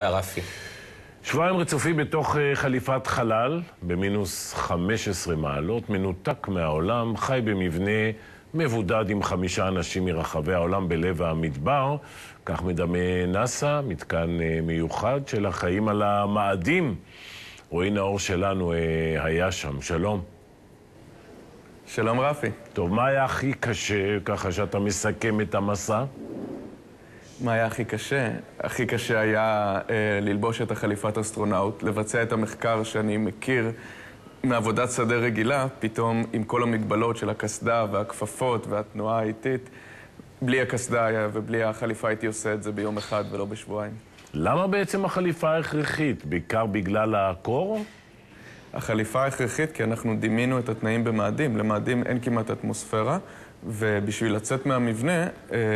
רפי. שבועיים רצופים בתוך חליפת חלל, במינוס 15 מעלות, מנותק מהעולם, חי במבנה מבודד עם 5 אנשים מרחבי העולם בלב המדבר. כך מדמה נאסא, מתקן מיוחד של החיים על המאדים. רועי נאור שלנו היה שם. שלום. שלום רפי. טוב, מה היה הכי קשה, ככה שאתה מסכם את המסע? מה היה הכי קשה? הכי קשה היה ללבוש את החליפת אסטרונאוט, לבצע את המחקר שאני מכיר מעבודת שדה רגילה, פתאום עם כל המגבלות של הקסדה והכפפות והתנועה האיטית. בלי הקסדה ובלי החליפה הייתי עושה את זה ביום אחד ולא בשבועיים. למה בעצם החליפה הכרחית? בעיקר בגלל הקור? החליפה הכרחית כי אנחנו דימינו את התנאים במאדים. למאדים אין כמעט אטמוספירה, ובשביל לצאת מהמבנה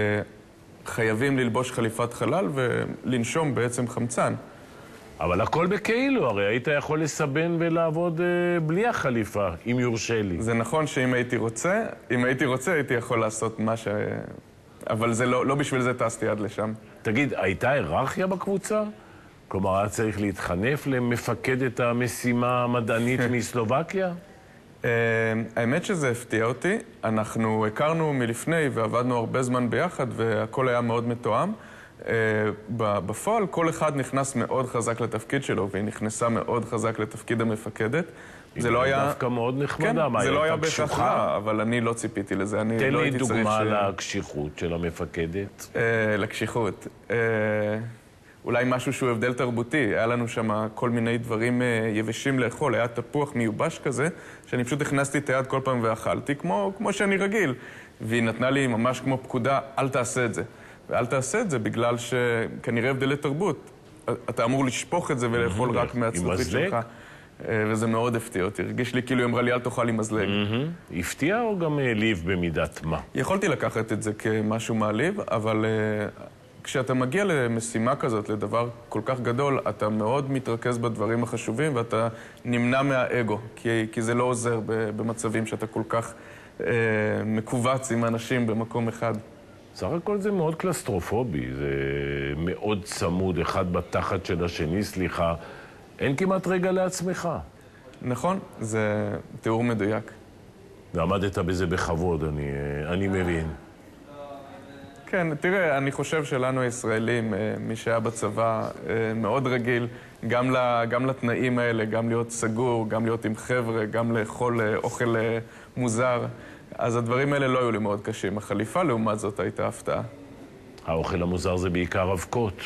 חייבים ללבוש חליפת חלל ולנשום בעצם חמצן. אבל הכל בכאילו, הרי היית יכול לסבן ולעבוד בלי החליפה, אם יורשה לי. זה נכון שאם הייתי רוצה, הייתי יכול לעשות מה ש... אבל זה לא בשביל זה טסתי עד לשם. תגיד, הייתה היררכיה בקבוצה? כלומר, היה צריך להתחנף למפקדת המשימה המדענית מסלובקיה? האמת שזה הפתיע אותי. אנחנו הכרנו מלפני ועבדנו הרבה זמן ביחד והכל היה מאוד מתואם. בפועל כל אחד נכנס מאוד חזק לתפקיד שלו והיא נכנסה מאוד חזק לתפקיד המפקדת. זה לא היה... דווקא מאוד נחמדה. כן, זה לא היה בהכרח רע, אבל אני לא ציפיתי לזה. תן לי דוגמה לקשיחות של המפקדת. לקשיחות. אולי משהו שהוא הבדל תרבותי. היה לנו שם כל מיני דברים יבשים לאכול. היה תפוח מיובש כזה, שאני פשוט הכנסתי את היד כל פעם ואכלתי, כמו שאני רגיל. והיא נתנה לי ממש כמו פקודה, אל תעשה את זה. ואל תעשה את זה בגלל שכנראה הבדלי תרבות. אתה אמור לשפוך את זה ולאכול רק מהצלחית שלך. וזה מאוד הפתיע אותי. הרגיש לי כאילו היא אמרה לי, אל תאכל עם מזלג. הפתיע או גם העליב במידת מה? יכולתי לקחת את זה כמשהו מעליב, אבל כשאתה מגיע למשימה כזאת, לדבר כל כך גדול, אתה מאוד מתרכז בדברים החשובים ואתה נמנע מהאגו, כי זה לא עוזר במצבים שאתה כל כך מקובץ עם אנשים במקום אחד. סך הכל זה מאוד קלסטרופובי, זה מאוד צמוד, אחד בתחת של השני, סליחה. אין כמעט רגע לעצמך. נכון, זה תיאור מדויק. ועמדת בזה בכבוד, אני מבין. כן, תראה, אני חושב שלנו הישראלים, מי שהיה בצבא, מאוד רגיל, גם לתנאים האלה, גם להיות סגור, גם להיות עם חבר'ה, גם לאכול אוכל מוזר. אז הדברים האלה לא היו לי מאוד קשים. החליפה, לעומת זאת, הייתה הפתעה. האוכל המוזר זה בעיקר אבקות.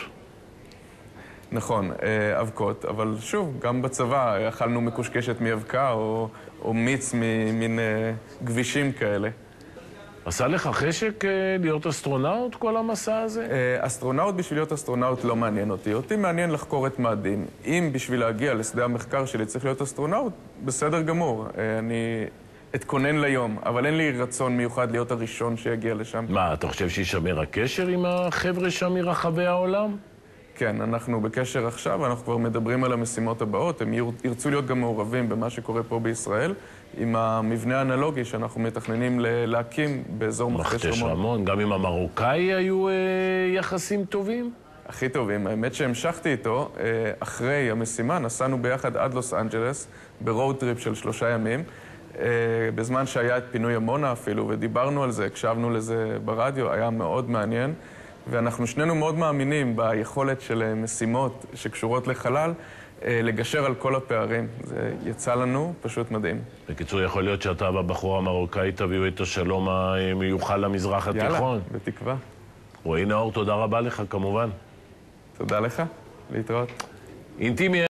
נכון, אבקות, אבל שוב, גם בצבא אכלנו מקושקשת מאבקה או מיץ ממין גבישים כאלה. עשה לך חשק להיות אסטרונאוט כל המסע הזה? אסטרונאוט בשביל להיות אסטרונאוט לא מעניין אותי. אותי מעניין לחקור את מאדים. אם בשביל להגיע לשדה המחקר שלי צריך להיות אסטרונאוט, בסדר גמור. אני אתכונן ליום, אבל אין לי רצון מיוחד להיות הראשון שיגיע לשם. מה, אתה חושב שישמר הקשר עם החבר'ה שם מרחבי העולם? כן, אנחנו בקשר עכשיו, אנחנו כבר מדברים על המשימות הבאות. הם ירצו להיות גם מעורבים במה שקורה פה בישראל, עם המבנה האנלוגי שאנחנו מתכננים להקים באזור מכתש רמון. גם עם המרוקאי היו יחסים טובים? הכי טובים. האמת שהמשכתי איתו, אחרי המשימה נסענו ביחד עד לוס אנג'לס, ברוד טריפ של 3 ימים, בזמן שהיה את פינוי עמונה אפילו, ודיברנו על זה, הקשבנו לזה ברדיו, היה מאוד מעניין. ואנחנו שנינו מאוד מאמינים ביכולת של משימות שקשורות לחלל, לגשר על כל הפערים. זה יצא לנו פשוט מדהים. בקיצור, יכול להיות שאתה והבחור המרוקאי תביאו את השלום המיוחל למזרח התיכון. יאללה, בתקווה. רועי נאור, תודה רבה לך כמובן. תודה לך, להתראות. אינטימי.